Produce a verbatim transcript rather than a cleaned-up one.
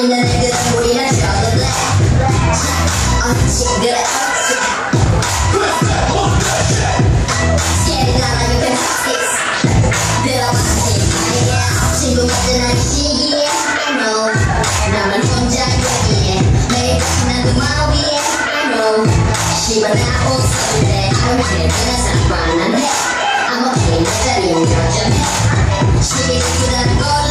있는 애들은 우리는 저도 돼. 어찌 그래 어찌 Scared now you can fix 들어봤지 아니야 친구 같은 한 시기에 I know 나만 혼자 여기에 매일 같이 난 그 마음 위에 I know 씨발 나 웃을 때 I don't care 그냥 상관 안 해 I'm okay 내 자리는 여전해 시계 들고 다는 걸